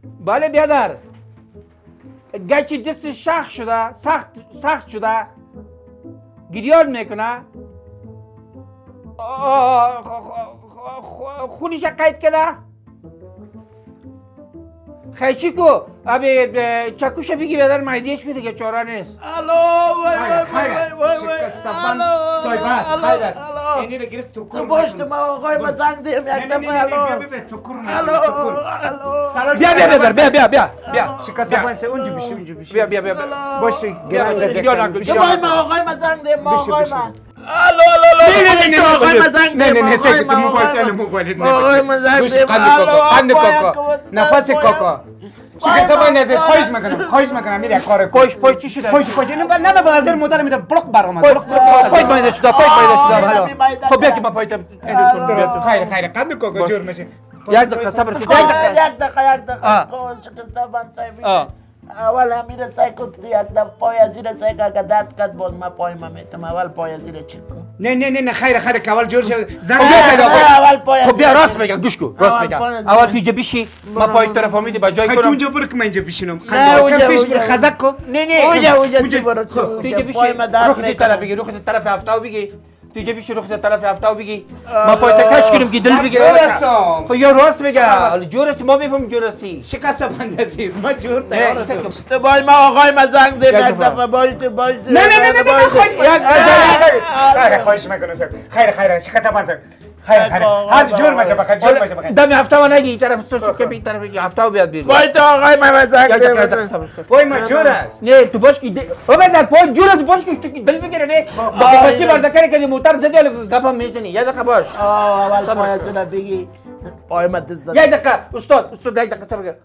بله بیادر گچی دست شخ شده سخت شده گریان میکنه خونش قید کرده خیچی کو ابی چکوش بگی بیادر مهدیش بیده که چاره نیست الو شکستبان سای بس خیر است اینی رو گرفت تو کور باش تو ما آقای ما زنگ دیم یک دفعه الو تو کور بیا شکستبان سه اونجا بشی بیا باش بیا ما آقای ما زنگ دیم ما آقای ما نه آقای ما زنگ دیم سه تو موبایل آقای ما زنگ دیم قند کوکا نفس کوکا شکستبان نزد خواهش میکنم میره کار پوش چی شده پوش اینو نمیدونم از در مدل میده بلوک برام پایت مایده شده حالا خب بیا که ما پایتم خیر قند کوکا جور میشه یک دقیقه صبر کن یک دقیقه شکستبان صاحب اول امیر سعی کن یک دفعه پای از زیر سعی که اگر درد کرد باز ما پای ما میتم اول پای از زیر چک کن نه خیر که اول جور شد اول پای خب بیا راست میگم گوش کن راست میگم اول تو اینجا بشی ما پای طرف آمیدی با جای تو کنم اونجا برو که من اینجا بشینم نه پیش برو خزک کن نه اونجا برو تو اینجا بشی رخ طرف هفتاو بگی تو اینجا بشی رخ طرف هفتاو بگی ما پای تکش کنیم که دل بگیره خب یا راست میگه جور است ما میفهم جور هستی شکستبان عزیز ما جور تیار هستم تو باید ما آقای ما زنگ دیم یک دفعه باید نه خواهش میکنم خیر شکستبان خیر هر جور میشه بخیر دم هفته و نگی طرف سوسو که بی طرف هفته بیاد بیرون باید آقای ما زنگ دیم وای ما جور است نه تو باش که او بعد پای جور تو باش که دل بگیره نه بچه بردکاری که موتر زدی ولی گپم میزنی یه دقیقه باش اول پایتون بگی پای ما دست داد یک دقیقه استاد یک دقیقه صبر کن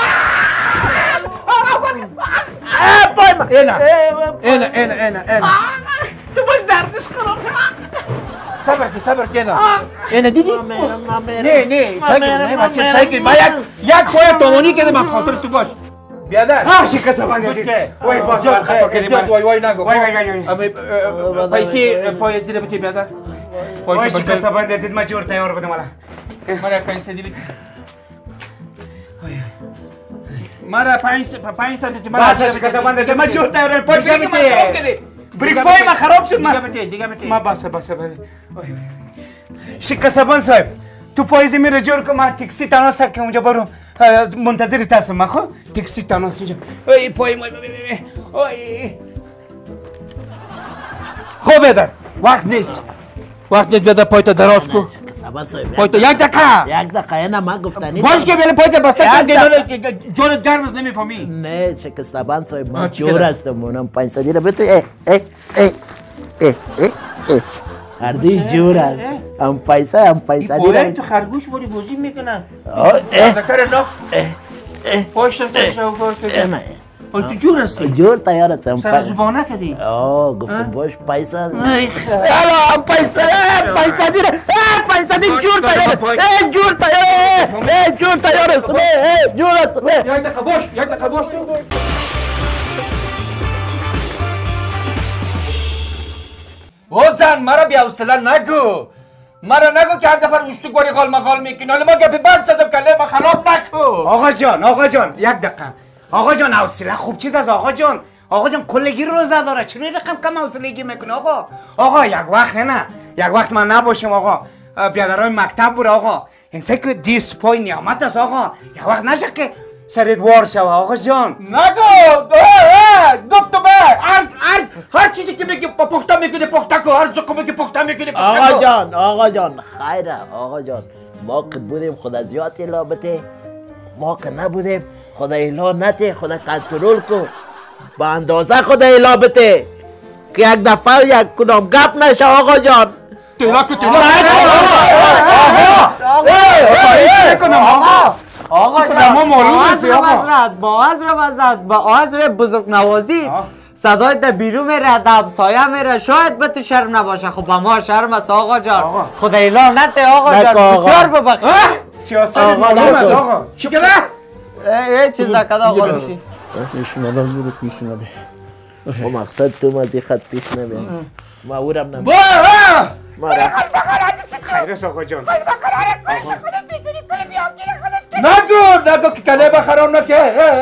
پای ما اینا تو باید دردش کنم صبر کن اینا دیدی نه سایکل ما یک پای تومونی که ما خاطر تو باش بیادر شکستبان عزیز وای باز خطا کردیم وای نگو وای پیسه پای زیر بتی بیادر وای شکستبان عزیز ما جور تیار بودم الان مرا پیسه دی مرا 500 بس شکستبان عزیز ما جور تیار پای بریک ما خراب کردی بریک پای ما خراب شد دیگه ما بس شکستبان صاحب تو پاییز میره جور که من تکسی تناس که اونجا برو منتظر تاسم من خب تکسی تناس اونجا ای پای ما خب بیادر وقت نیست بیادر پایت دراز کو پایت یک دقیقه نه من گفتنی باش که بیل پایت بسته که جورت گرم نمیفهمی نه شکستبان صاحب من جور هستم اونم 500 رو بده هردیش جور هست هم پیسه این تو خرگوش بودی بوزی میکنن دکر نخ پاشتم تشو تو جور هستی جور تیار هستم سر زبانه کدی گفتم باش پیسه هم پیسه دیره پیسه دی جور تیار هستم جور هستم یک دقیقه باش او زن مرا بی‌حوصله نگو که هر دفعه اشتگوری غال مغال میکنی حالا ما گپی بند زدم کله ما خراب نکو آقا جان یک دقیقه آقا جان حوصله خوب چیز است آقا جان کلگی روزه داره چرا رقم کم حوصلگی میکنه آقا یک وقت من نباشم آقا بیادرای مکتب بوده آقا انسان که دیس پای نیامت است آقا یک وقت نشه که سرت وار شوه آقا جان نگو گفتم هر چیزی که میگی پخته میکنی پخته کو هر زکو میگی پخته میکنی آقا جان خیره آقا جان ما که بودیم خدا زیاد الا بته ما که نبودیم خدا الا نته خدا کنترل کو با اندازه خدا الا بته که یک دفعه یک کدام گپ نشه آقا جان آقا جان ما معلوم است با عذر بزرگ نوازی صدای در بیرون میره در همسایه میره شاید به تو شرم نباشه خب به ما شرم است آقا جان خدا ایلا نته آقا جان بسیار ببخشید سیاست معلوم است آقا چی کنه؟ یه چیز کده آقا بشی میشونم خب مقصد تو مزی خط پیش نبید ما اورم نمید خیرست آقا جان نگو که کلمه خراب نکه.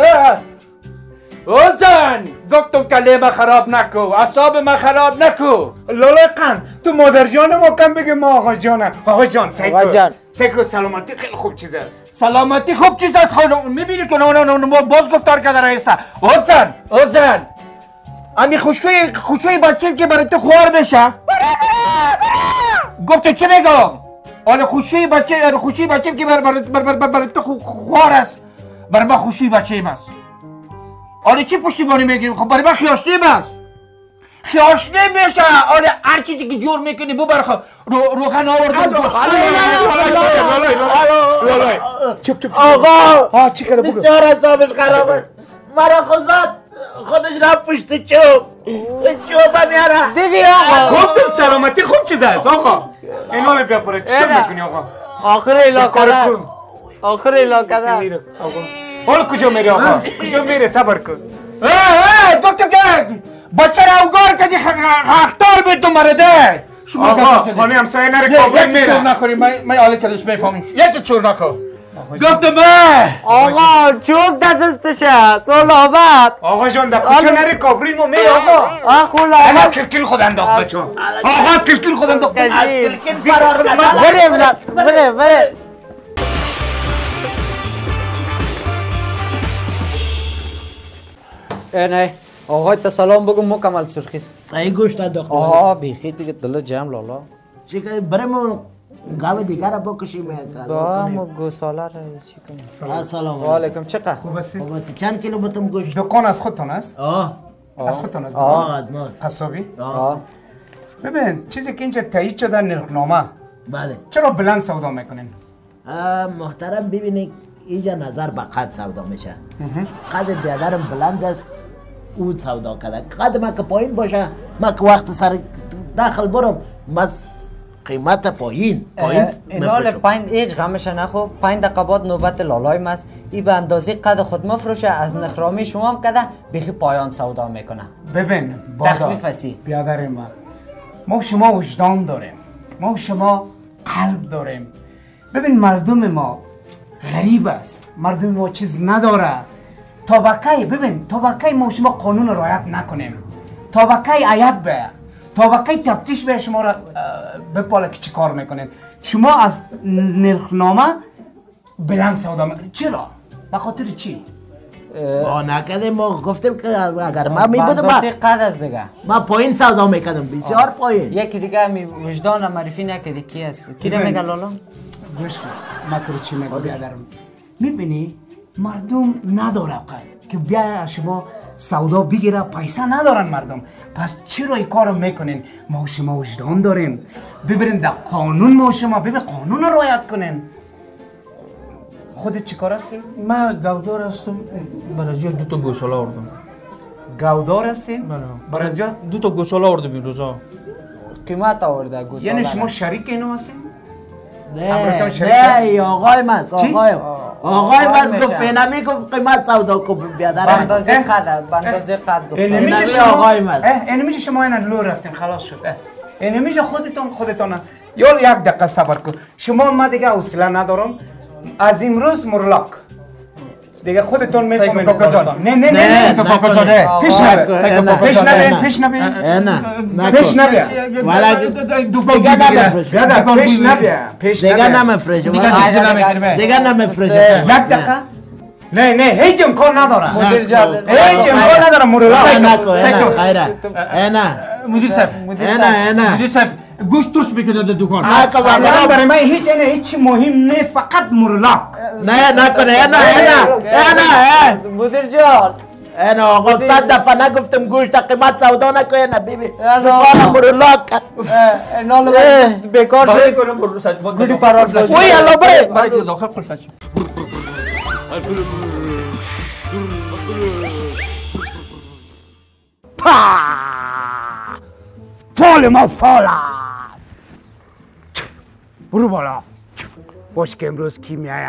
اوزن گفتم کلمه خراب نکو، اعصاب من خراب نکو. لالا قن تو مادر جان ما کم بگه ما آقا جانم. آقا جان سیکو سلامتی خیلی خوب چیز است. سلامتی خوب چیز است. خانم میبینی که نه باز گفتار کرده رئیس. اوزن امی خوشوی بچه که برای تو خوار بشه. گفته چه بگم؟ آن خوشوی بچه که برای تو خوار است. برای من خوشوی بچه ایم است. آره چی پشتیبانی میگیریم؟ خب برای من خیاشنیم است. خیاشنیم میشه. آره هر چیزی که جور میکنی ببر خب روغن آوردم. چپ آقا چی کرده بگو؟ بسیار حسابش خراب است. مرا خودش را پشت چوب میاره دیگه آقا گفتم سلامتی خوب چیز است آقا. اینو بیا پره چطور میکنی آقا؟ آخر علاقه ده حالا کجا میری آقا؟ کجا میری؟ صبر کن. گفتم که بچه را اوگار کردی خاختار به تو مرده. آقا خانه همسایه نره کابل میره. یکی چور نخوری من حالا کلش میفهمیم. یکی چور نخور. گفتم آقا چوب در دستشه سلامت. آقا جان در کجا نره کابل ما میره آقا. خلاص از کلکل خود انداخت بچه. آقا از کلکل خود انداخت. از کلکل فرار بره نه آقا تا سلام بگو مکمل سرخیست. صحیح گوشت انداخت. آها بیخی دیگه دل جمع لالا. چیکار بریم گاو دیگر را بکشیم. با ما گوساله را چی کنیم؟ سلام و علیکم. چقدر خوب هستی؟ خوب است. چند کیلو بتم گوشت؟ دکان از خودتون است؟ از خودتون است؟ از ماست. قصابی؟ ببین چیزی که اینجا تایید شده نرخنامه. بله. چرا بلند سودا میکنین؟ محترم ببینید اینجا نظر به قد سودا میشه. قد بیادرم بلند است. او سودا کرده. قد ما که پایین باشه ما که وقت سر داخل برم بس قیمت پایین اینال پایین ایج غمشه نخو 5 دقیقه بعد نوبت لالای ماست. این به اندازه قد خود مفروشه. از نخرامی شما هم کده بیخی پایان سودا میکنه. ببین تخفیف هستی بیادر ما شما وجدان داریم. ما شما قلب داریم. ببین مردم ما غریب است. مردم ما چیز نداره. تا ما شما قانون رعایت نکنیم. تا عیب به تا تفتیش به شما را بپاله که چی کار میکنین. شما از نرخنامه بلند سودا میکنین. چرا؟ به خاطر چی؟ ما نکردیم. ما گفتیم که اگر ما میبودم بندازه قد از دیگه ما پایین سودا میکردم. بسیار پایین. یکی دیگه وجدان معرفی نکردی کی است؟ کی را میگه لالا؟ گوش کن ما تو چی میگم بیادرم. میبینی مردم نداره که بیا شما سودا بگیره. پیسه ندارن مردم. پس چرا این کارو میکنین؟ ما شما وجدان داریم. ببرین در قانون. ما شما ببین قانون رو رعایت کنین. خودت چی کار هستی؟ من گودار هستم. برای دو تا گوساله آوردم. گودار هستی؟ برای دو تا گوساله آوردم این روزا. قیمت آورده گوساله. یعنی شما شریک اینو هستین؟ نه آقای ماست. آقای ماست گفت فینمی گفت قیمت سودا کو بیادر. بندازه قد گفت. اینمی آقای ماست. اینمی شما اینا لو رفتین خلاص شد. اینمی خودتون یا یک دقیقه صبر کن. شما من دیگه حوصله ندارم. از امروز مرلاک دیگه خودتون میفهمید. نه کاکازاده پیش نبیا دیگه نمیفروشه. یک دقیقه نه هیچ امکان نداره. مدیر جان هیچ امکان نداره. مرلاک نه مدیر صاحب گوشت درست میکنه در دکان. برای من هیچ مهم نیست. فقط مرلاک. نه نکنه. مدیر جان انا آقا 100 دفعه نگفتم گوشت قیمت سودا نکنه. بیبی دکان مرلاک نال بیکار شد. گوڑی پرار فلاش. وی الله بره. برای داخل قلفش. فال ما فال است. برو بالا. باش که امروز کی میایه؟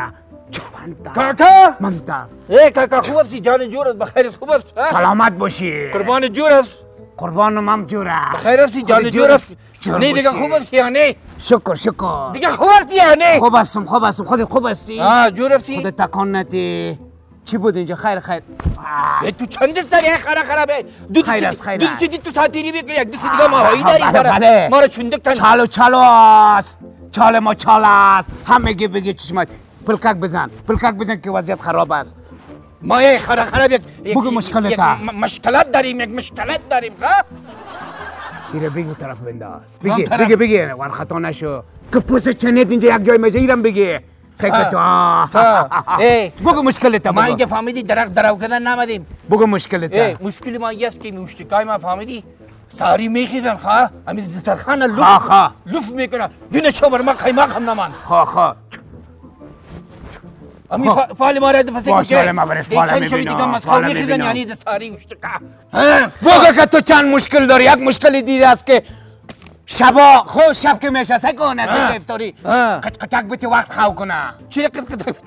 کاکا کاکا خوب هستی؟ جان جور است؟ بخیر خوب است؟ سلامت باشی. قربان جور است؟ قربانم هم جوره بخیر هستی جان جور است نه دیگه خوب هستی یا نه شکر دیگه خوب هستی یا نه خوب هستم خودت خوب هستی جور هستی خودت تکان ندی چی بود اینجا خیر تو چند سری خرابه خیر است دو سیدی تو ساتیری بگیر یک دو دیگه ماهایی داری ما رو چندک تن چالو است چال ما چال است همه بگی چشمت پلکک بزن که وضعیت خراب است ما یه خراب یک بگو مشکلت مشکلات داریم ها ایره بگو طرف بنداز بگی وان خطا نشو که پوست چنید اینجا یک جای مزه ایرم بگی سکت بگو مشکلت ما اینجا فهمیدی درو کردن نمدیم بگو مشکلت مشکل ما یه است که مشتکای ما فهمیدی ساری میخیزن خواه همین دسترخان لف میکنن دونه شو بر ما قیماق هم نمان امی فعل ما را دفته باشه ما برای فعل میبینم یعنی دستاری مشتکا بگو که تو چند مشکل داری یک مشکل دیگه است که شب که میشه کنه افطاری قطق بتی وقت خواو کنه چی قطق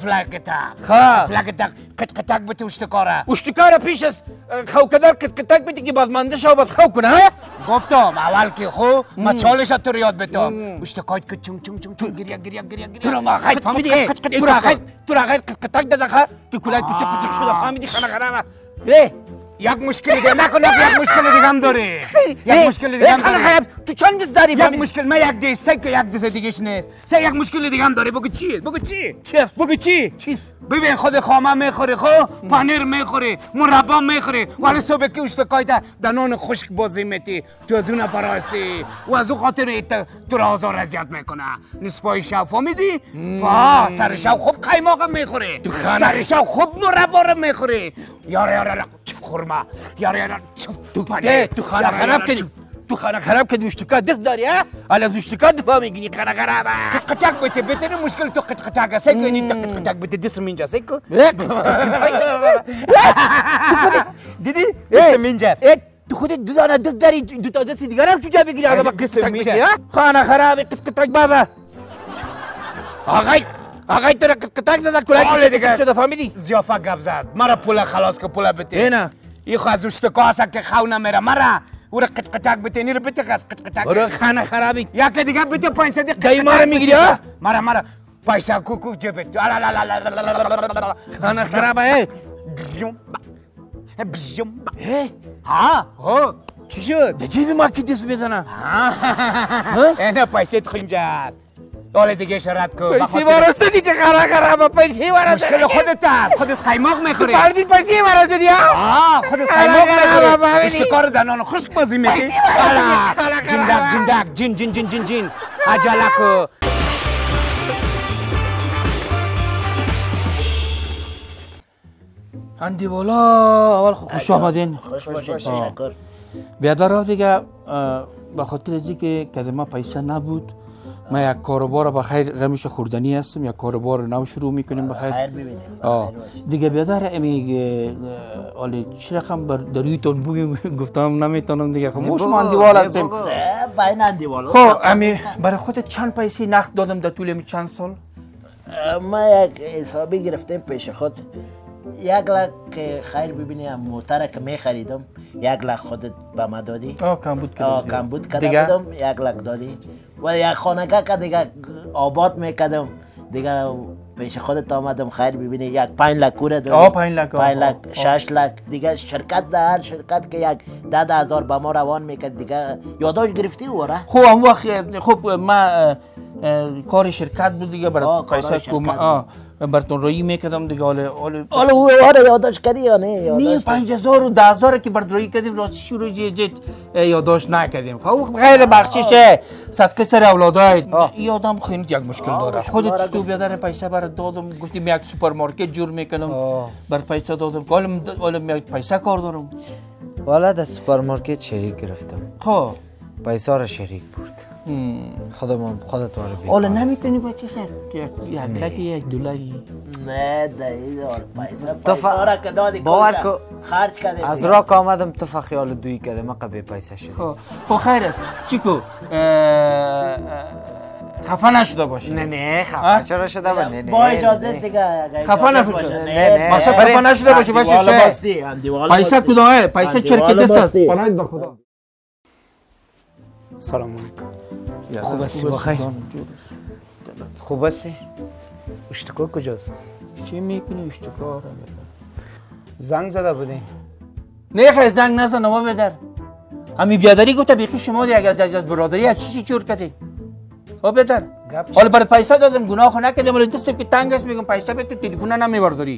تفلک قطق بتی اشتکاره پیش از خواو کدر قطق بتی که باز منده شو باز خواو کنه گفتم اول که ما چالش تو رو یاد بتم اشتکایت که چون گریا تو را ما خیلی فهمیدی تو را خیلی قطق داده خواه تو کلای پچه شده فهمیدی خانه خرابه یک مشکل دیگه نکن یک مشکل دیگه هم داری یک مشکل دیگه هم داری تو چند دست داری یک مشکل من یک دیست که یک دیست دیگهش نیست یک مشکل دیگه هم داری بگو چی ببین خود خامه میخوری پنیر میخوری مربا میخوری ولی صبح که اشتکای در نان خشک بازی میتی تو از اون فراستی و از اون خاطر تو را آزار اذیت میکنه نصفای شب فهمیدی؟ سر شب خوب قیماق میخوری سر شب خوب مربا رو میخوری یاره خورما یاره تو خانه خراب کردی تو خانه خراب کردی اشتکا دست داری ها؟ حالا از اشتکا دفاع میگینی خانه خرابه قطق بته بهترین مشکل تو قطق سیکو اینی قطق بته دستم اینجا سیکو دیدی دستم اینجا تو خودت دو دانه دست داری دو تا دست دیگر هم کجا بگیری آقا قطق بته خانه خرابه قطق بابا آقای تو را قطق زده کلای دیگه شده فهمیدی زیافه گپ زد مرا پول خلاص که پول بته اینا ای خو از اشتکا هست که خو نمیره مرا او را قطق بته نی را بته قطق برو خانه خرابی یا که دیگه بته 500 دایی ما را میگیری ها مرا پیسه کوکو جبت خانه خرابه چی شد؟ جیب ما کی دست میزنه اینا پیسه خنجر حالا دیگه شرط کو پیسه وارسته دیگه خرابه پیسه وارسته مشکل خودت است خودت قیماق میخوری فهمیدی پیسه وارسته دیا خودت قیماق میخوری اشتکار دنان خشک بازی میگی جین عجله کو اندی والا اول خوش آمدین خوش باشید تشکر بیادر دیگه به خاطر از اینکه که ما پیسه نبود ما یک کاروبار بخیر غمش خوردنی هستم یک کاروبار نو شروع میکنیم بخیر خیر ببینیم دیگه بیادر امی حالا چه رقم در یوتیوب بگیم گفتم نمیتونم دیگه خب ما شما اندیوال هستیم بین اندیوال خب امی برای خودت چند پیسه نقد دادم در طول امی چند سال ما یک حسابی گرفتیم پیش خود 1 لک خیر ببینی موتر که میخریدم 1 لک خودت به ما دادی کمبود کرده بودم 1 لک دادی و یک خانگاه که دیگه آباد میکردم دیگه پیش خودت آمدم خیر ببینی یک 5 لک کوره دادی 5 لک 6 لک دیگه شرکت در هر شرکت که یک 10,000 به ما روان میکرد دیگه یادداشت گرفتی وره خب اون وقت خب ما کار شرکت بود دیگه برای پیسه کم براتون روی میکردم دیگه حالا یادداشت کردی یا نه 5,000 و 10,000 که برات روی کردیم راست شروع جت یادداشت نکردیم خب غیر بخششه صدقه سر اولادای این آدم خیلی یک مشکل داره خودت تو بیادر پیسه برات دادم گفتیم یک سوپرمارکت جور میکنم برات پیسه دادم حالا پیسه کار دارم والا در سوپرمارکت شریک گرفتم خب پیسه را شریک برد خودت وارد بگیر حالا نمیتونی بچه شد یک دلاری نه دایی دار پیسه را که دادی باور که خرج کردیم از راک آمدم تو خیال دوی کردم من قبل پیسه شد خب خیر است چیکو خفه نشده باشی. نه خفه چرا شده با؟ نه با اجازه دیگه خفه نشده. نه مقصد خفه نشده باشی باشه شه. پیسه کدامه؟ پیسه چرکی دست است. پناهید به خدا. سلام علیکم. خوب هستی بخیر؟ خوب هستی؟ اشتکار کجاست؟ چی میکنی اشتکار؟ زنگ زده بودی؟ نه خیلی زنگ نزن ما بدر. امی بیادری گفته بیخی شما دیگه از برادری از چی چور کردی؟ خب بدر. حالا برات پیسه دادم گناه نکردم ولی دستم که تنگ است میگم پیسه بده تلفن نمیبرداری.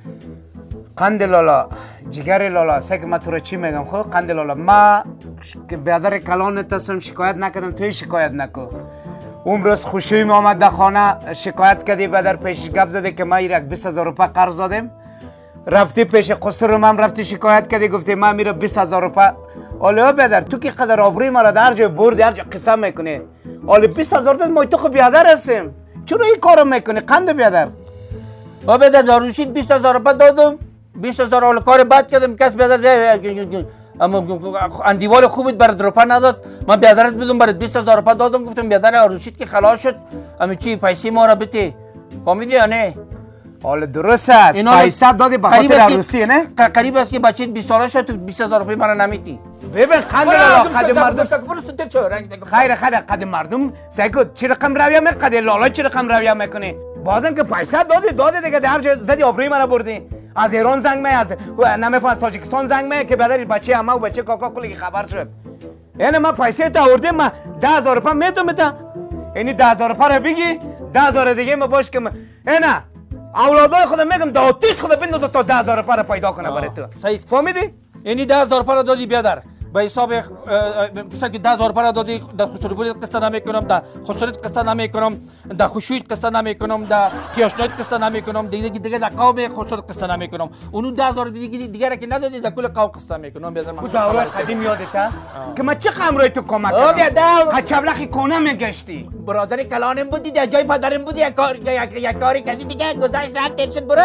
قند لالا جگر لالا سگ من تو رو چی میگم خب قند لالا ما که بیادر کلانت هستم شکایت نکردم توی شکایت نکن. اون روز خوشی آمد در خانه شکایت کردی بیادر پیش گپ زده که ما یک 20,000 روپیه قرض دادم. رفتی پیش قصر من رفتی شکایت کردی گفتی من میره 20,000 روپیه. حالا بیادر تو که قدر آبروی ما را در جای بردی هر جا قصه میکنی. حالا 20,000 داد ما تو خب بیادر هستیم. چرا این کارو میکنی قند بیادر؟ با بیادر داروشید 20,000 روپیه دادم. 20,000 حالا کار بد کردم کس بیادر اما اندیوال خوبت برات روپیه نداد. من بیادرت بدم برات 20,000 روپیه دادم گفتم بیادر آروشید که خلاص شد. اما چی پیسه ما را بده. فهمیدی یا نه؟ حالا درست است پیسه دادی به خاطر عروسی نه؟ قریب است که بچه 20 ساله شد تو 20,000 روپیه مرا نمیتی. ببین قند لالا قد مردم خیر قد مردم سعی چه رقم رویه می قد لالا چه رقم رویه میکنی؟ بازم که پیسه دادی دیگه در جا زدی آبروی منو بردی. از ایران زنگ می از نمیفهم از تاجیکستان زنگ می که بدر بچه اما و بچه کاکا کلی خبر شد. یعنی من پیسه تا آوردم من 10,000 روپیه میتونم یعنی 10,000 روپیه رو بگی 10,000 دیگه ما باش که نه اولادای خودم میگم دا آتیش خودم بندازه تا 10,000 روپیه پیدا کنه برای تو. صحیح فهمیدی؟ یعنی 10,000 روپیه دادی بیادر. به حساب مثلا که 10,000 روپیه دادی در خسروبولیت قصه نمیکنم در خسروت قصه نمیکنم در خوشویت قصه نمیکنم در کیاشنایت قصه نمیکنم دیگه در قوم خسروت قصه نمیکنم اونو 10,000 دیگه را که ندادی در کل قوم قصه میکنم بیادر. من دوران قدیم یادت است که من چه قمرای تو کمک کردم بیادر قچبلخی کنه میگشتی برادر کلانم بودی در جای پدرم بودی یک کاری کردی دیگه گذشت رد دل شد برو.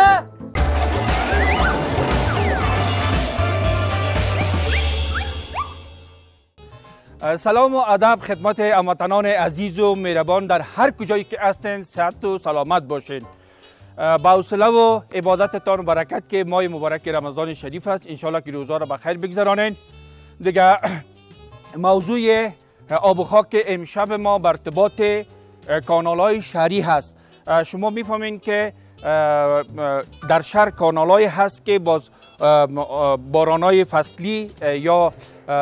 سلام و ادب خدمت هموطنان عزیز و مهربان در هر کجایی که هستند صحت و سلامت باشین. با حوصله و عبادتتان و برکت که ماه مبارک رمضان شریف است انشالله که روزا را بخیر بگذرانین. دیگه موضوع آب و خاک امشب ما بر ارتباط کانال‌های شهری هست. شما میفهمین که در شهر کانال‌های هست که باز باران‌های فصلی یا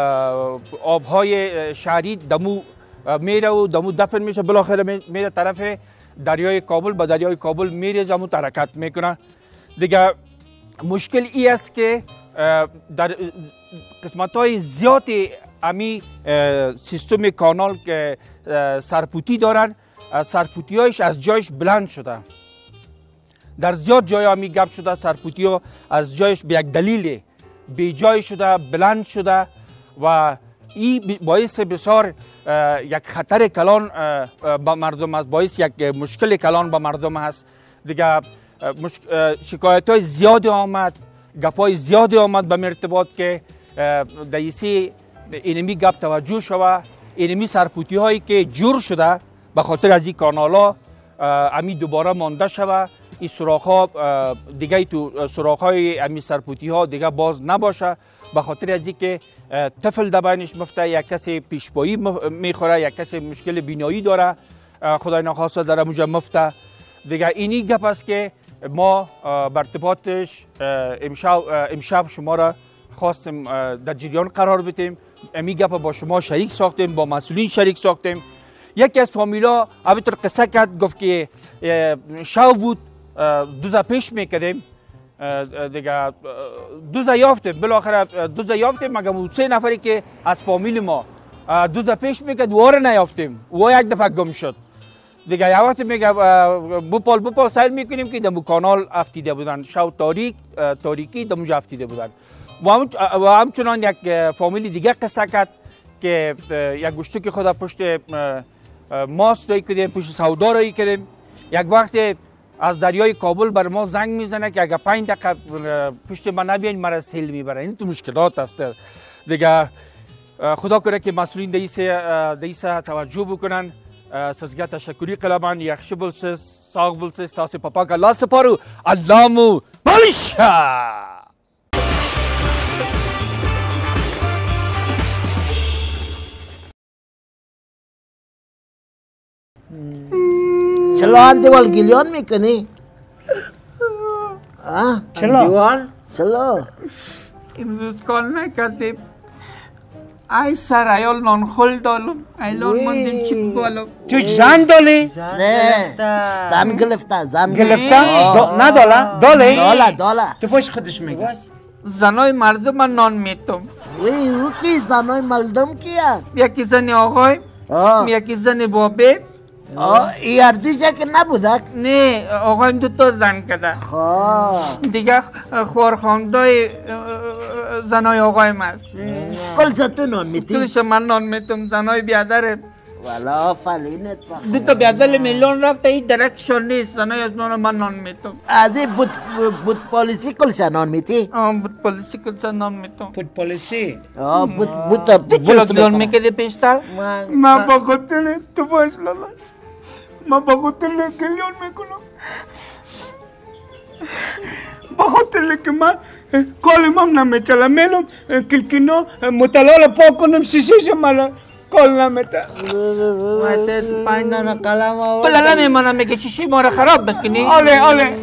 آب‌های شهری دمو میره و دمو دفن میشه بالاخره میره طرف دریای کابل. با دریای کابل میره زمو حرکت میکنه. دیگه مشکل ای است که در قسمت‌های زیاد امی سیستم کانال که سرپوتی دارن سرپوتی‌هایش از جایش بلند شده. در زیاد جای همی گپ شده سرپوتی ها از جایش به یک دلیل بی جای شده بلند شده و این باعث بسیار یک خطر کلان با مردم است. باعث یک مشکل کلان با مردم هست. دیگه شکایت های زیاد آمد گپ های زیاد آمد به مرتبات که دیسی اینمی گپ توجه شده. اینمی سرپوتی هایی که جور شده به خاطر از این کانال ها امی دوباره مانده شده. این سوراخ ها دیگه تو سوراخ های امی سرپوتی ها دیگه باز نباشه به خاطر از اینکه طفل در بینش مفته یک کسی پیشپایی میخوره یک کسی مشکل بینایی داره خدای نخواسته در اونجا مفته. دیگه اینی گپ است که ما بر ارتباطش امشب شما را خواستیم در جریان قرار بدیم. امی گپ با شما شریک ساختیم با مسئولین شریک ساختیم. یکی از فامیلا همینطور قصه کرد گفت که شو بود دوزا پیش میکردیم دیگه دوزا یافتیم بالاخره دوزا یافتیم مگه اون 3 نفری که از فامیل ما دوزا پیش میکرد واره نیافتیم و یک دفعه گم شد. دیگه یه وقت میگه بوپال سیل میکنیم که دمو کانال افتیده بودن شو تاریکی دموجا افتیده بودن و همچنان یک فامیلی دیگه قصه کرد که یک گوشتی که خدا پشت ماست رایی کردیم پشت سودا رایی کردیم. یک وقت از دریای کابل بر ما زنگ میزنه که اگر 5 دقیقه پشت ما نبیاین مرا سیل میبره. این تو مشکلات است. دیگه خدا کنه که مسئولین دیسه توجه بکنن. sizga tashakkur qilaman. Yaxshi bo'lsiz, sog' bo'lsiz, tavsiya papaga Alloh siporu. Allomu bo'lisha. چلو دیوال گلیان میکنی؟ چلو چلو امروز کار نکردیم. ای سر ایال نانخل دالم. ایلان ماندیم چی بالم. تو زن دالی؟ نه زن گرفته زن گرفته؟ نه داله؟ داله تو باش خودش میگه زنای مردم من نان میتم. وی او کی زنای مردم کیه؟ یکی زن آقای، یکی زن بابه. ای اردیشه که نبودک؟ نه آقایم 2 زن کرده. دیگه خورخاندای زنای آقایم است. کل تو نان میتی؟ کلش من نان میتم. زنای بیادره. والا آفرینت 2 بیادر میلیون رفته این درکشان نیست. زنای از من نان میتم. از این بود پالیسی کلش نان میتی؟ بود پالیسی کلش نان میتم. بود پالیسی؟ بود چلو گلیان میکردی پیشتر؟ من با خاطر تو باش لالا من با خاطر گلیان میکنم با خاطر که من کالمام نمیچله میلم کلکینو مطلال پاک کنم شیشش مالا کال نمیته واسه 5 دانه قلم آورد. تو لالا میمانم میگه چیشی ما رو خراب بکنی؟ آله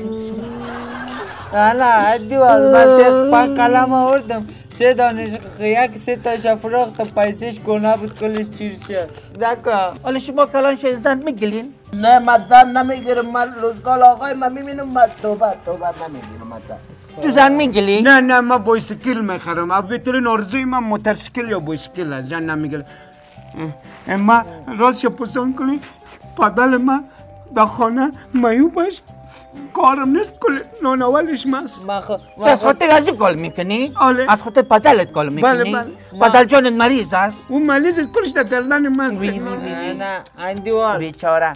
نه دیوال واسه 5 قلم آوردم. 3 دانش یک 3 تاش فروخت پیسش گناه بود کلش چیر شد. دکا حالا شما کلان شد زن میگلین؟ نه من زن نمیگیرم. من روزگار آقای من میبینم. من توبه نمیگیرم. تو زن میگلی؟ نه من بایسکل میخرم. اب بهترین آرزوی من موتورسیکل یا بایسکل است. زن نمیگیرم. اما راست پسند کنی پدل من در خانه میوب است. کارم نیست کل نانوالش ماست. تو از خاطر از کال میکنی؟ از خاطر پدلت کال میکنی؟ بله. پدل جانت مریض است؟ اون مریض است کلش در گردن ماست. نه اندیوال بیچاره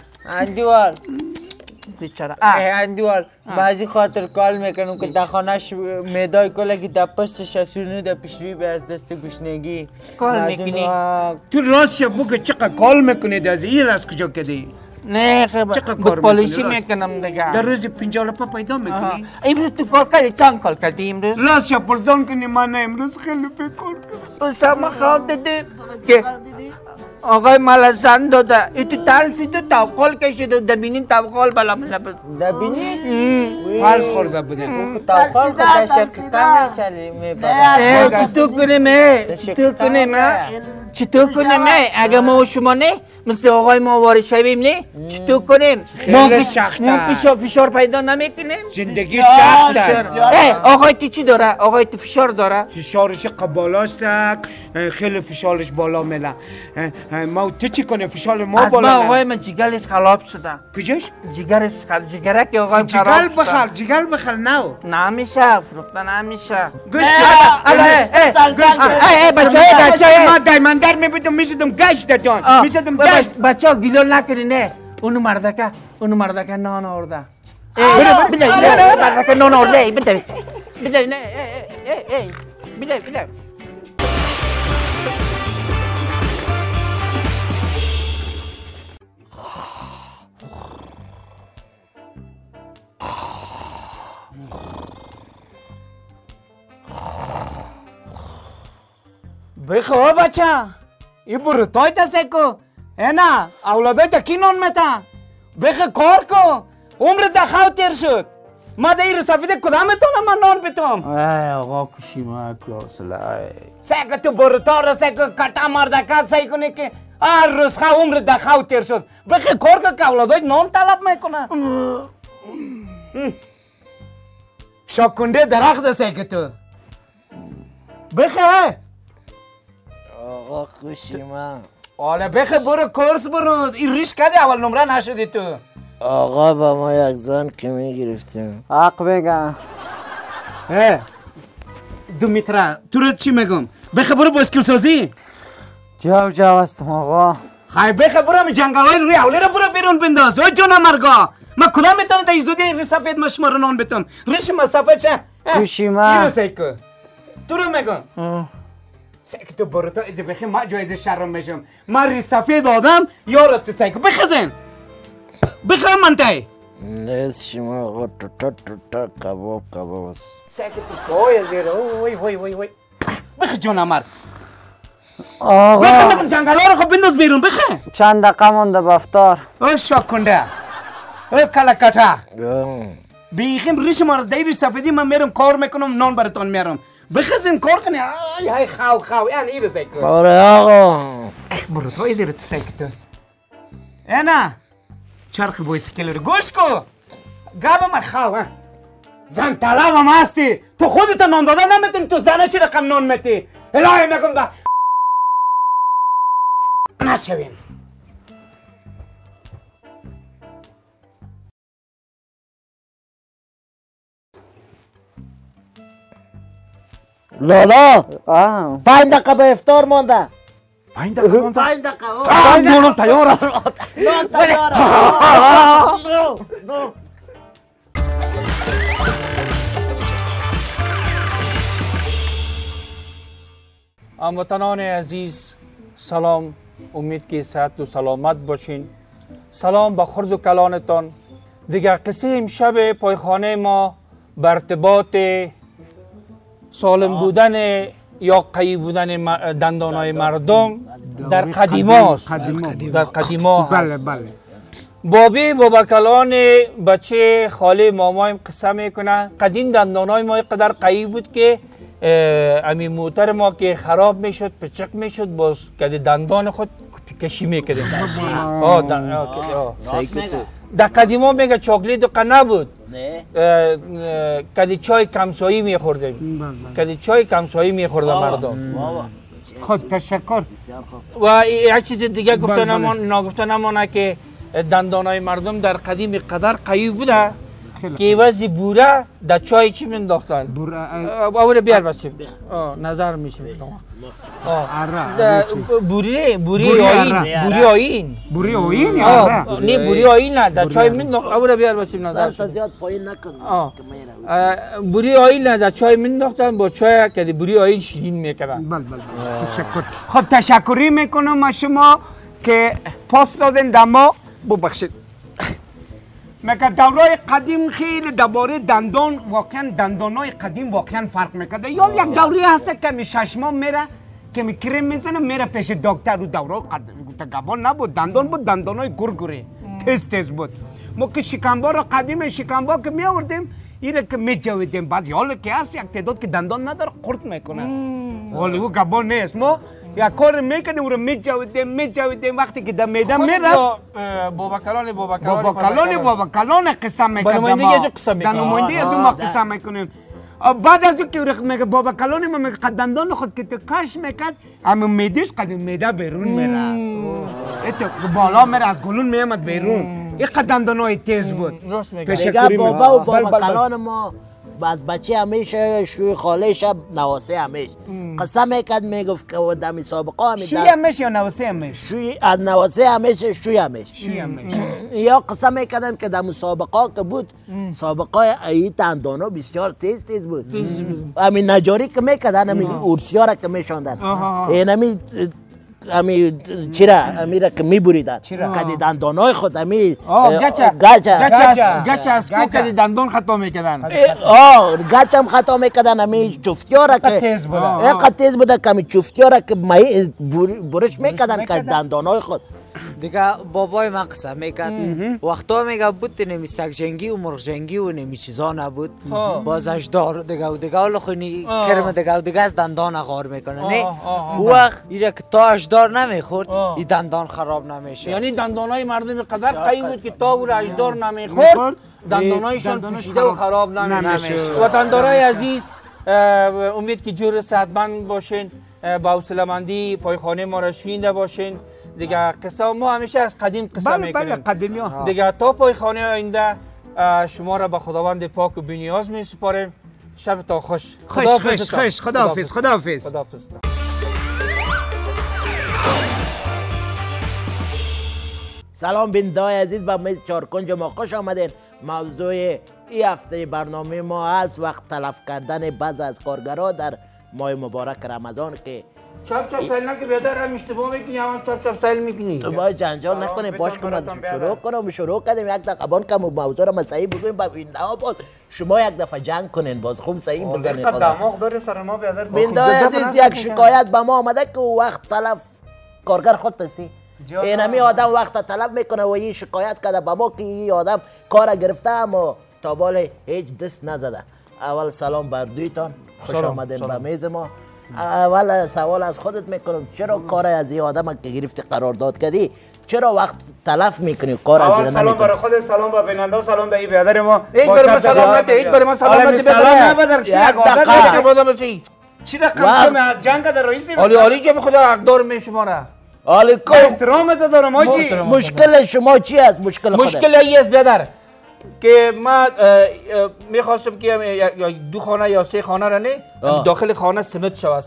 اندیوال بعضی خاطر کال میکنم که در خانهش میدای کلا که در پشتش سونو در پیشروی به از دست گشنگی کال میکنی؟ تو راست بگو که چقدر کال میکنی از این از کجا کدی؟ نه خب بود پالیسی میکنم دیگه. در روز 50 روپا پیدا میکنی؟ امروز تو کار کردی؟ چند کال کردی امروز؟ راست پرسان کنی من امروز خیلی بیکار کردم. تو ما خواب دیدی که آقای مال زن داده. ای تو تلفی تو توقال کشید و دبینیم توقال بلا ملبد. دبینی؟ فرض خورده بوده. توقال خدا شکتا میشلی میبرد. چطور کنیم اگه ما و شما نه مثل آقای ما وارد شویم نه چطور کنیم؟ ما فشار پیدا نمیکنیم؟ زندگی سخته. آقای تو چی داره؟ آقای تو فشار داره؟ فشارش قبالاست. خیلی فشارش بالا میله. ما تو چی کنیم فشار ما بالا از ما آقای من جگرش خراب شده. کجاش؟ جگرک آقای خراب شده. جگر بخل نو. نمیشه فروخته نمیشه. گوش بچه ما دایماندر میبودم میشدم گشت دادن میشدم گشت. بچه ها گیلول نکنی نه. اونو مردکه نان آورده. بده مردکه نان آورده. بده نه بده. بخواه بچه ای بروتای تسه کو اینا اولادای تا کی نان میتا بخواه کار کو عمر دخاو تیر شد ما دا ای رسافیده کدام میتونم من نان بیتم آقا کشی ما کلاسله سکه تو بروتا را سکه کتا مردکه سعی کنه که هر روز خواه عمر دخاو تیر شد بخواه کار که اولادای نان طلب میکنه شاکنده درخت سکه تو بخواه آقا خوشیما حالا بخه برو کورس برو این ریش کردی اول نمره نشدی تو آقا با ما یک زن که میگرفتیم حق بگم 2 متر تو رو چی میگم بخه برو باسکل سازی جو هستم آقا خواهی بخه برو می جنگل های روی اولی رو برو بیرون بنداز و جونا مرگا من کدام میتونم تا زودی ریش سفید ما شما رو نان بتم ریش ما سفید چه خوشیما این رو سیکو تو رو میگم سیک تو برو تو از بخی ما جایزه شرم میشم من ری سفید آدم یارو تو سیک بخزن بخم من تای نیست شما آقا توتا کباب است سیک تو پای زیر وای بخ جون مر آقا بخ جنگل رو خب بنداز بیرون بخ چند دقیقه مونده بفتار او شاکنده او کلکتا بیخیم ریش ما رو دیوی سفیدی من میرم کار میکنم نان براتون میارم بخزین کار کنی ای خاو یعنی ایره سیک آره آقا برو تو ایزی رو تو سیک تو اینا چرخ بایسکل رو گوش کو گابا من خاو زن طلب هم هستی تو خودت نان دادن نمیتونی تو زنه چی رقم نان میتی الهی میگم دا نشوین لالا 5 دقیقه به افطار مانده 5 دقیقه مانده 5 دقیقه نانم تیار است نان تیاره هموطنان عزیز سلام امید که صحت و سلامت باشین سلام به خرد و کلانتان دیگر قصه امشب پایخانه ما به ارتباط سالم بودن یا قوی بودن دندانهای مردم در قدیما است در قدیما هست بابی بابکلان بچه خاله مامایم قصه میکنه قدیم دندانهای ما قدر قوی بود که امی موتر ما که خراب میشد پچق میشد باز کدی دندان خود کشی میکردیم در قدیما میگه چاکلیت و قنه بود کدی چای کمسایی میخوردیم کدی چای کمسایی میخوردن مردم خود تشکر و یک چیز دیگه نگفته نمانه که دندانهای مردم در قدیم قدر قوی بوده که وزی بوره در چای چی مینداختن؟ بوره بیار بچه نظر میشه بوری آیین بوری آیین نه بوری آیین نه در چای مینداخت بوره بیار بچه نظر زیاد پایین نکن بوری آیین نه در چای مینداختن با چای که بوری آیین شیرین میکردن تشکر خب تشکری میکنم از شما که پاس دادن دما ببخشید مگه دورای قدیم خیلی درباره دندان واقعا دندانای قدیم واقعا فرق میکرده یا یک دوری هست که می ششما میره که می کرم میزنه میره پیش دکتر رو دوره قدیم نبود دندان بود دندانای گرگوری تیز بود ما که شکمبا رو قدیم شکمبا که می آوردیم ایره که می جویدیم بعد حالا که هست یک تعداد که دندان نداره قرط میکنه ولی او گبا نیست ما یا کار میکنیم او رو میجویدیم وقتی که در میدان میره بابکلان قسم میکنیم در نمایندگی از اون ما قسم میکنیم بعد از اون که میگه بابکلان ما میگه دندان خود که تو کش میکرد اما میدیش قدیم میده بیرون میره بالا میره از گلون میامد بیرون این دندانای تیز بود دیگه بابا و بابکلان ما باز بچه همیشه شوی خاله شب نواسه همیشه قسم میکرد میگفت که دمی سابقه همیشه شوی همیشه یا نواسه همیشه شوی از نواسه همیشه شوی همیشه یا قسم میکردن که دمی سابقه که بود سابقه ای دندانو بسیار تیز بود همین نجاری که میکردن همین ارسیاره که میشاندن این امی چرا امیره که میبریدن کدی دندانای خود امی گچ از کو کدی دندان خطا میکردن گچ هم خطا میکردن امی چفتیاره که تیز بوده که امی چفتیاره که برش میکردن که دندانای خود دیگه بابای من قسم میکرد وقتا میگه بود نمی سگ جنگی و مرغ جنگی و نمی چیزا نبود باز اجدار دیگه و لخونی کرم دیگه از دندان غار میکنه نه او وقت ایره که تا اجدار نمیخورد این دندان خراب نمیشه یعنی دندانای مردم قدر قوی بود که تا او اجدار نمیخورد دندانایشان پوشیده و خراب نمیشه وطندارای عزیز امید که جور صحتمند باشین با حوصله‌مندی پایخانه ما را شنیده باشین دیگه قصه ما همیشه از قدیم قصه میکنیم دیگه تا پایخانه آینده شما را به خداوند پاک و بی‌نیاز میسپاریم شبتان خوش خداحافظ سلام بیننده‌های عزیز به میز چارکنج ما خوش آمدین موضوع این هفته برنامه ما هست وقت تلف کردن بعض از کارگرها در ماه مبارک رمضان که چپ چپ سیل نکنی بیادر، هم اشتباه میکنی هم چپ چپ سیل میکنی. تو باید جنجال نکنی، باش کنم شروع کنم. شروع کردیم یک دقیقه بان کم موضوع را صحیح بگویم. این باز شما یک دفعه جنگ کنین، باز خوب صحیح بزنین. دماغ داره سر ما بیادر. بندای عزیز یک شکایت به ما آمده که وقت تلف کارگر خود هستی. اینمی آدم وقت تلف میکنه و این شکایت کرده به ما که این آدم کار گرفته اما تا بال هیچ دست نزده. اول سلام بر دویتان، خوش آمدین به میز ما. اول سوال از خودت میکنم، چرا کار از این آدم که گرفتی قرارداد کردی چرا وقت تلف میکنی کار از این نمیکنی؟ سلام برای خود، سلام با بیننده، سلام به این بیادر ما. ایک برای ما سلام نده، ایک برای ما سلام نده. سلام نبدر یک دقیقه چی رقم کم جنگ در رئیسی؟ عالی جب خدا حقدار می شما را. عالی کو احترام دارم آجی. مشکل شما چی است؟ مشکل خودت؟ مشکل ای است بیادر که ما میخواستم که دو خانه یا سه خانه را نه داخل خانه سمت شود.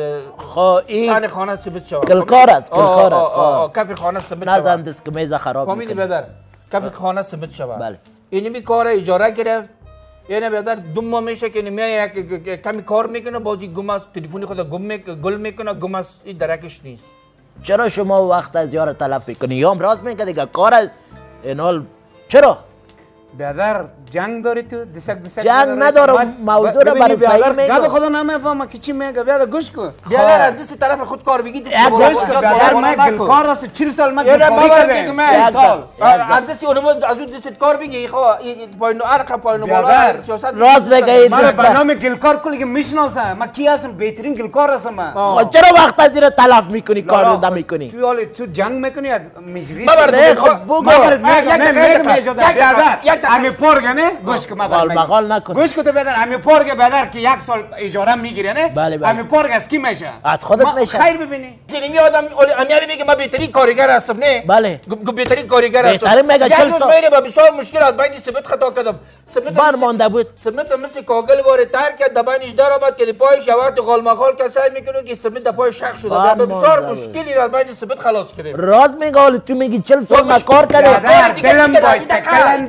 سن خانه سمت شود. کلکار است، کلکار است. کف خانه سمت شود. نزن دست که میز خراب میکنی. بیادر کف خانه سمت شود. بله. اینمی کار اجاره گرفت. یعنی بیادر دو ماه میشه که میاد کمی کار میکنه بازی گم است، تلفنی خود گل میکنه، گم است، این درکش نیست. چرا شما وقت از یار تلف میکنی؟ یا هم راست میگه دیگه کار از این حال چرا؟ بیادر جنگ داری تو؟ دسک جنگ ندارم، موضوع را برای صحیح میگم. گب خدا نمیفهمم که چی میگه. بیادر گوش کن. بیادر از دست طرف خود کار بگی دست گوش کن. بیادر من گلکار راست 40 سال من گلکاری کردم. 40 سال. از دست اونم از اون دست کار بگی پایینو عرق پایینو بالا سیاست راست بگی. من به نام گلکار کلی میشناسم. من کی هستم؟ بهترین گلکار هستم من. چرا وقت از این تلف میکنی کار نمیکنی؟ تو جنگ میکنی مجری خب بگو. میگم اجازه بیادر امی پرگه نه گوش کن. مقال نکن. گوش کن تو بیادر امی پرگه بیادر که یک سال اجاره میگیره نه. بله. امی پرگه از کی میشه؟ از خودت میشه. خیر ببینی. اینمی آدم امیالی میگه من بهترین کارگر هستم نه. بله. بهترین کارگر هستم. بهترین میگه 40 سال. میره با بسیار مشکلات بین سمت خطا کردم. بار مانده بود. سمت مثل کاغل واره تر کرد دبانش در آمد که پایش یوارد غالمغال که سعی میکنه که سمت پای شخ شده. بسیار مشکلی را بین سمت خلاص کردیم. راست میگه تو میگی 40 سال ما کار کردم. دلم بایسکلن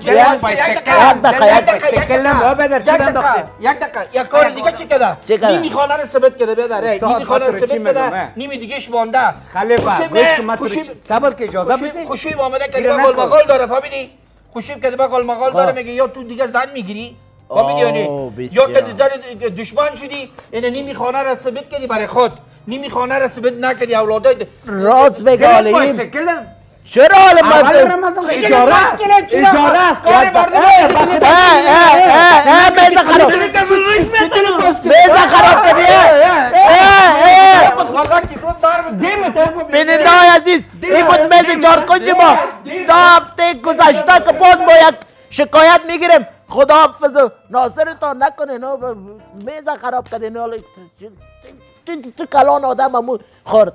یک دقیقه یک کار دیگه چی کرده؟ نیمی خانه رو ثبت کرده بیادر. نیمی خانه رو ثبت کرده، نیمی دیگهش مانده. خلیفه گوش کن. من صبر که اجازه بده. خوشی آمده که غالمغال داره فهمیدی؟ خوشی که غالمغال داره میگه یا تو دیگه زن میگیری فهمیدی یا که زن دشمن شدی. این نیمی خانه رو ثبت کردی برای خود، نیمی خانه رو ثبت نکردی اولادای. راست بگه علیم. چرا حالا من اجاره است میز خراب بیننده های عزیز این بود میز چارکنج ما. تا هفته گذشته که باز ما یک شکایت میگیریم. خداحافظ ناصرتان نکنین میز خراب کردین. تو کلان آدم همون خورد.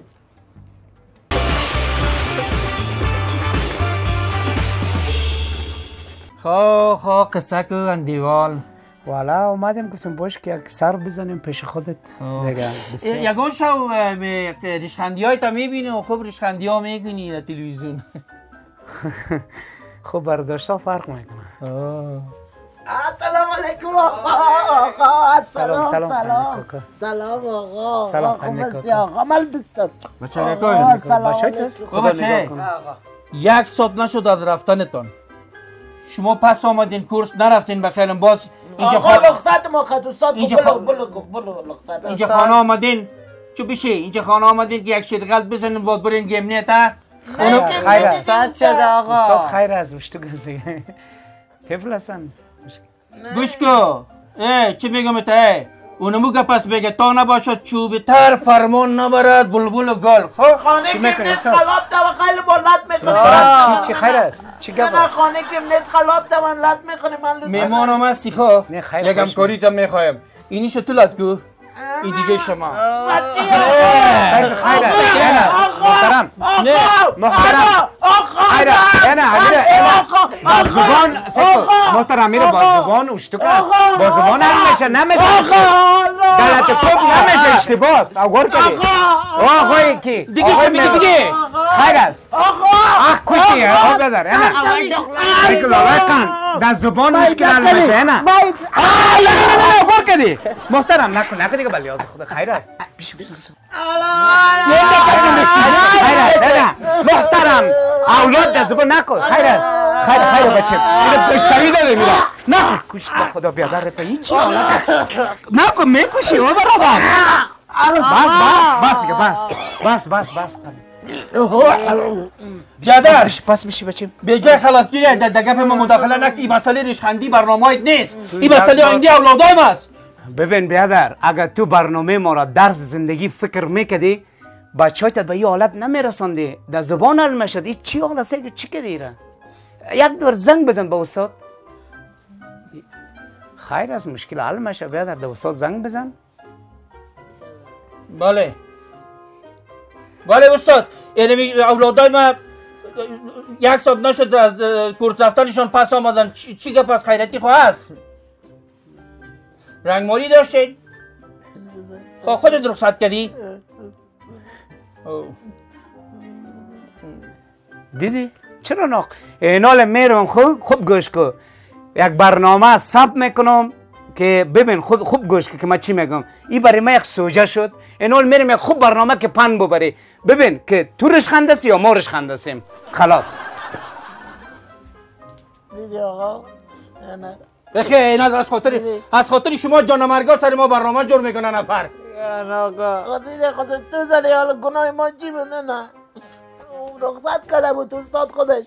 خواه قصه که اندیوال والا اومدیم گفتم باش که یک سر بزنیم پیش خودت دیگه. یگان شو ریشخندی های تا میبینی و خوب ریشخندی ها میکنی در تلویزیون. خب برداشت ها فرق میکنه. السلام علیکم آقا. سلام سلام آقا. سلام خوب هستی آقا؟ مال دستم بچه نکن. خدا بچه یک ساعت نشد از رفتنتان. شما پس آمدین کورس نرفتین بخیرم باز اینجا آقا لخصت ما خد استاد بلو لخصت اینجا خانه آمدین چو بشه اینجا خانه آمدین که یک شرقلت بزنین باید برین گمنه تا خیر است شده آقا. استاد خیر از وشتو گزده طفل هستن. گوش کو چی میگم تا اونمو که پس بگه تا نباشد چوبی تر فرمان نبرد بلبل گل. خب خانه که نت خلاب تا و خیلی بلند میکنه. چی خیر است؟ چی گفت؟ نه خانه که نت خلاب تا من لط میکنه. من میمانم هستی خو یکم کاری تا میخوایم اینی شو تو لط کو این دیگه شما خیر است محترم خیر با زبان محترم میره با زبان اشتو کن با زبان هم میشه نمیشه غلط کب نمیشه اشتباس او گور کردی آقای کی دیگه شمیدی دیگه خیر است آخ کشی آقا بدر اینا در زبان مشکل حل میشه نه نه غور کردی محترم نکن دیگه بلیاز خدا خیر است محترم اولاد در زبان نکن خیر است خیر بچه میره گشتری داره میره نکن کشت خدا بیادر تا هیچی نکن میکشی او برادر بس بیادر پس میشی بچه به جای خلاصگیری در گپ ما مداخله نکن. این مسئله ریشخندی برنامه‌ات نیست. این مسئله آینده اولادایم است. ببین بیادر اگر تو برنامه ما را درس زندگی فکر میکردی بچه‌هات به این حالت نمیرساندی در زبان حل میشد. این چی حالت است که چی کردی را یک دور زنگ بزن به استاد خیر از مشکل حل میشه. بیادر در استاد زنگ بزن. بله استاد. یعنی اولادای ما یک ساعت نشد از کورس رفتنشان پس آمدن. چی گپ از خیرتی خواه است؟ رنگمالی داشتید؟ خودت رخصت کردی؟ دیدی؟ چرا ناق؟ اینال میرم خوب گوش کن. یک برنامه ثبت میکنم که ببین خوب گوش که من چی میگم. این برای من یک سوژه شد. اینال میرم یک خوب برنامه که پن ببری. ببین که تو رشخنده سی یا ما رشخنده سیم. خلاص. دیدی آقا؟ بخیر اینا از خاطر شما جانمرگا سر ما برنامه جور میکنه نفر. آقا دیدی خودت تو زدی حالا گناه ما چی بونه نه رخصت کرده بود استاد خودش.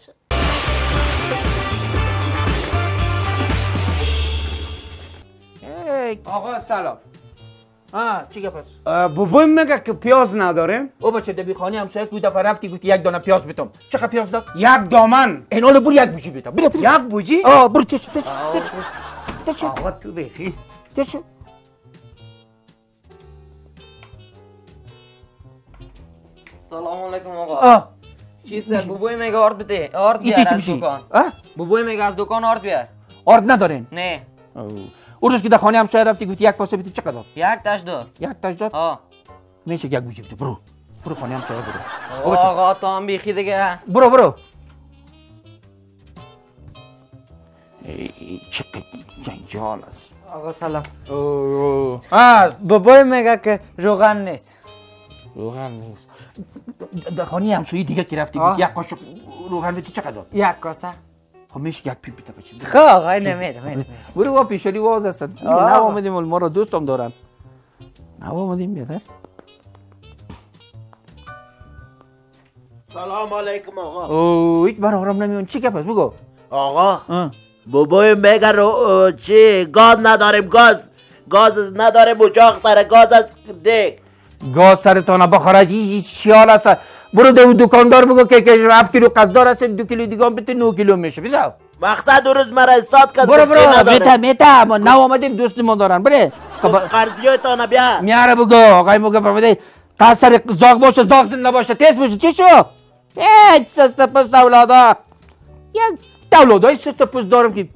آقا سلام. چی گپ است؟ بابا میگه که پیاز نداریم. او بچه دبیرخانی همسایه کوی دفعه رفتی گفتی یک دانه پیاز بتم. چقدر پیاز داد؟ یک دامن. اینال برو یک بوجی بتم. یک بوجی؟ برو تشو. آقا تو بخی. تشو. سلام علیکم آقا. چیست؟ بوبوی میگه آرد بده. آرد بیار از دکان. بوبوی میگه از دکان آرد بیار. آرد ندارین؟ نه. اون روز که در خانه همسایه رفتی گفتی یک پاسه بیتی چقدر داد؟ یک تاش داد. یک تاش داد؟ میشه یک بوجی بیتی. برو خانه همسایه برو. آقا تو هم بیخی دیگه. برو. چقدر جنجال است. آقا سلام. بابای میگه که روغن نیست. در خانه همسایه دیگه که رفتی گفتی یک قاشق روغن بیتی چقدر داد؟ یک کاسه. خب میشه یک پیپ بیتا بچه. خب آقای نمیره. برو وا پیشلی واز هستن. نه آمدیم ما را دوستم دارن. نه آمدیم بیادر. سلام علیکم آقا. هیچ برام نمیون. چی گپ است بگو. آقا بابای میگه چی گاز نداریم گاز نداریم اجاق سر گاز از دیگ. گاز سرتان بخوره چی حال است؟ برو دکاندار بگو که 7 کیلو قصدار است 2 کیلو دیگه هم بده 9 کیلو میشه. بذار مقصد دو روز مرا استاد کرد. برو میتا ما نه آمدیم دوست ما دارن. بره قرضیاتان بیا میاره بگو آقای موقع فهمیده قصر زاغ باشه زاغ زنده باشه تیز باشه. چی شو؟ سست پس اولادا یک اولادای سست پس دارم که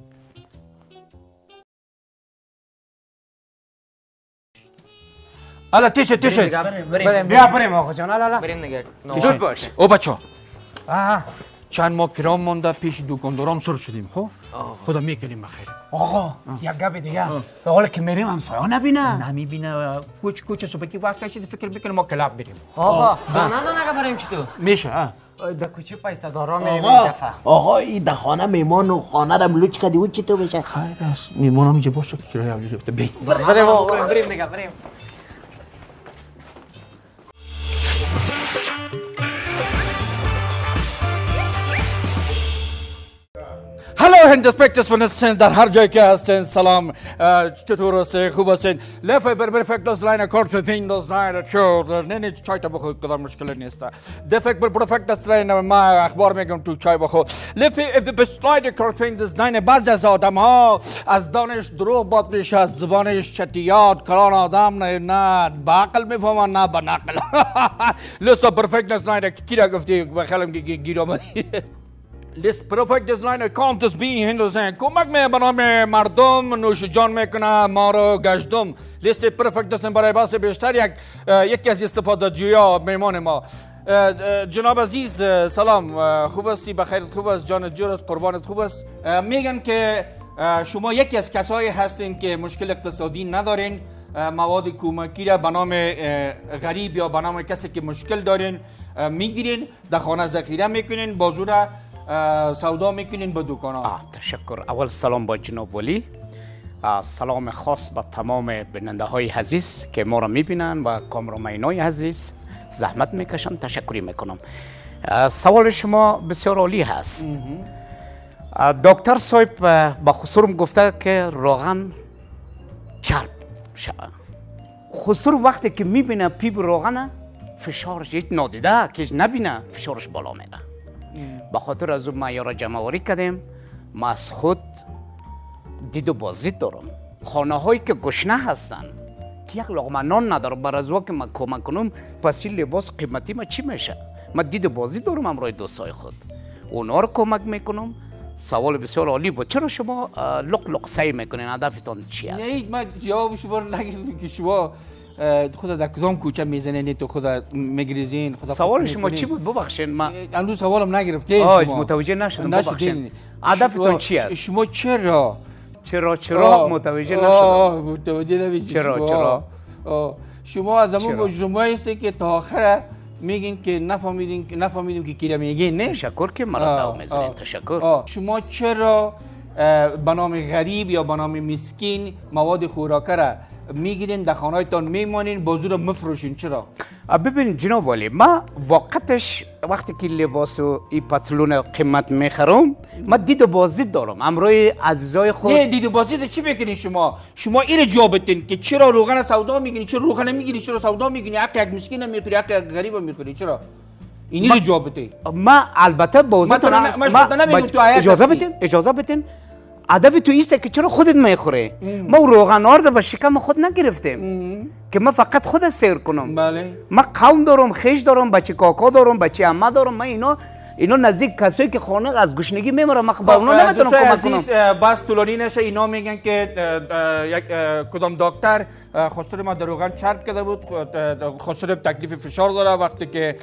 حالا تشه بریم آقا جان. حالا بریم دیگه. زود باش. او بچه چند ماه کرام مانده پیش دکاندارام سر شدیم. خب خدا میکنیم بخیر. آقا یک گپ دیگه به حال که میریم همسایه نبینه. نمیبینه کوچ صبحی وقت کشید فکر میکنه ما کلاب بریم. آقا دانه که بریم چی تو؟ میشه در کوچه پیسه دارا میریم این دفعه. آقا این در خانه میمان و خانه رم لوچ کردی و چی تو بشه؟ خیر است میمونم اینجا باشه که کرایه اولی رفته بی. بریم دیگه بریم. هلو هند اسپکترز در هر جایی که هستین سلام. چطور هستین؟ خوب هستین؟ لفه برفکت از لاین کارت فین از لاین چور نه چای تا بخور کدام مشکل نیست. دفک برفکت از لاین ما اخبار میگم تو چای بخور. لفه بسلاید کارت فین از لاین بعضی از آدم ها از دانش دروغ باد میشه از زبانش چتیات کلان آدم نه با عقل میفهمن نه با نقل. لسه برفکت از لاین کی را گفتی بخلم گیرم لیست پرفکت دیزاین کام تسبیح هندوزن کمک می برای مردم نوش جان میکنه ما رو گشتم. لیست پرفکت دیزاین برای بحث بیشتر یکی از استفاده جویا میمان ما جناب عزیز سلام، خوب هستی؟ بخیر؟ خوب است؟ جانت جورت؟ قربانت خوب است؟ میگن که شما یکی از کسایی هستین که مشکل اقتصادی ندارین، مواد کمکی را به نام غریب یا به نام کسی که مشکل دارین میگیرین، در خانه ذخیره میکنین، بازو را سودا میکنین به دکانا. تشکر. اول سلام با جناب ولی، سلام خاص به تمام بیننده های عزیز که ما را میبینن و کامرامین های عزیز زحمت میکشن. تشکری میکنم. سوال شما بسیار عالی هست. دکتر صاحب با خسرم گفته که روغن چرب شود. خسر وقتی که میبینه پیب روغن فشارش هیچ نادیده که نبینه فشارش بالا میره. به خاطر از اون معیار جمع آوری کردیم. ما از خود دید و بازدید دارم. خانه هایی که گشنه هستن که یک لقمه نان ندارم، بر از که من کمک کنم پس این لباس قیمتی ما چی میشه؟ من دید و بازدید دارم همراه دوستای خود، اونا رو کمک میکنم. سوال بسیار عالی بود. چرا شما لق سعی میکنین؟ هدفتان چی است؟ نه من جواب شما رو نگرفتم که شما خود در کدام کوچه میزنین تو خود میگریزین. سوال شما چی بود؟ ببخشید من امروز سوالم نگرفتین شما. متوجه نشدم. ببخشید. هدفتان چی است؟ شما چرا متوجه نشدم. متوجه نمیشید. چرا شما از همون مجرمایی هستی که تا آخر میگین که نفهمیدیم که کی میگین. نه تشکر که مرا دعوا میزنین. تشکر. شما چرا به نام غریب یا به نام مسکین مواد خوراکه را میگیرین در خانه‌تان میمانین، بازو رو مفروشین؟ چرا؟ ببین جناب والی، ما واقعتش وقتی که لباس و این پتلون قیمت میخرم ما دید و بازدید دارم همراه عزیزای خود. نه دید و بازدید چی میکنین شما این جواب بدین که چرا روغن سودا میگیرین، چرا روغن نمیگیرین، چرا سودا میگیرین، حق یک مسکین میخوری، حق یک غریب میخوری؟ چرا اینی رو جواب بدین؟ ما البته بازتون اجازه بدین هدف تو ایسته که چرا خودت میخوره. ما روغن آرد به شکم خود نگرفتیم که ما فقط خود سیر کنم. بله. ما قوم دارم، خیش دارم، بچه کاکا دارم، بچه عمه دارم. من اینا نزدیک کسایی که خانه از گشنگی میمرن، من با اونا نمیتونم کمک کنم. بس طولانی نشه. اینا میگن که یک کدام دکتر خسرو ما در روغن چرب کرده بود. خسرو تکلیف فشار داره وقتی که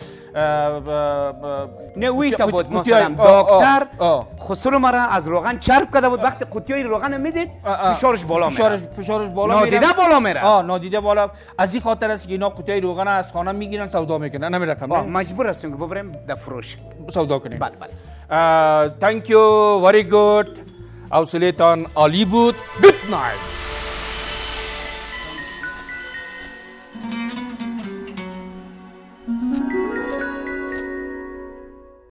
نه ویتا بود محترم. دکتر خسرو ما را از روغن چرب کرده بود. وقتی قوطی روغن میدید فشارش بالا میره. فشارش بالا میره. نادیده بالا میره. نادیده بالا. از این خاطر است که اینا قوطی روغن از خانه میگیرن سودا میکنن. نمیرکم. مجبور هستیم که ببریم در فروش سودا کنیم. بله بله. thank you very good. حوصله‌تان عالی بود. Good night.